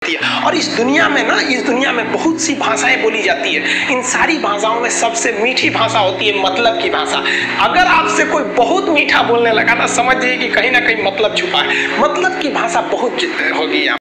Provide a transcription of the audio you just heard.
और इस दुनिया में बहुत सी भाषाएं बोली जाती है। इन सारी भाषाओं में सबसे मीठी भाषा होती है मतलब की भाषा। अगर आपसे कोई बहुत मीठा बोलने लगा ना, समझिए कि कहीं ना कहीं मतलब छुपा है। मतलब की भाषा बहुत होगी।